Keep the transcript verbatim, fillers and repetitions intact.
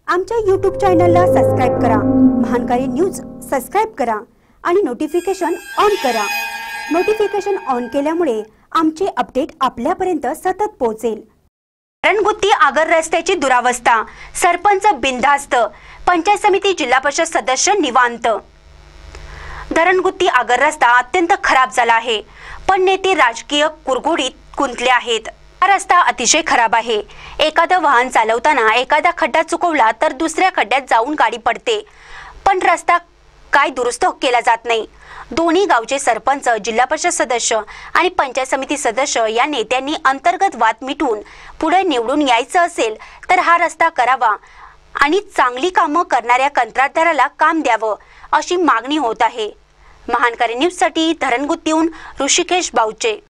आमच्या यूट्यूब चॅनलला सबस्क्राइब करा, महानकारी न्यूज सबस्क्राइब करा आणि नोटिफिकेशन ऑन करा। नोटिफिकेशन ऑन केल्यामुळे आमचे अपडेट आपल्यापर्यंत सतत पोहोचेल। धरणगुत्ती आगर रस्त्याची दुरावस्था, सरपंच बिनधास्त, पंचायत समिती जिल्हा परिषद सदस्य निवांत। धरणगुत्ती आगर रस्ता अत्यंत खराब झाला आहे, पण नेते राजकीय कुरघोडीत गुंतले आहेत। हा रस्ता अतिशय खराब आहे। एखादं वाहन चालवताना एखादा खड्डा चुकवला तर दुसऱ्या खड्ड्यात जाऊन गाडी पडते, पण रस्ता काय दुरुस्त केला जात नाही। दोन्ही गावचे सरपंच, जिल्हा परिषद सदस्य आणि पंचायत समिती सदस्य या नेत्यांनी अंतर्गत वाद मिटवून पुढे निवडून यायचं असेल तर हा रस्ता करावा आणि चांगली कामं करणाऱ्या कंत्राटदाराला काम द्यावं अशी मागणी होत आहे। महानकारी न्यूज साठी धरणगुत्तीहून ऋषिकेश बावचे।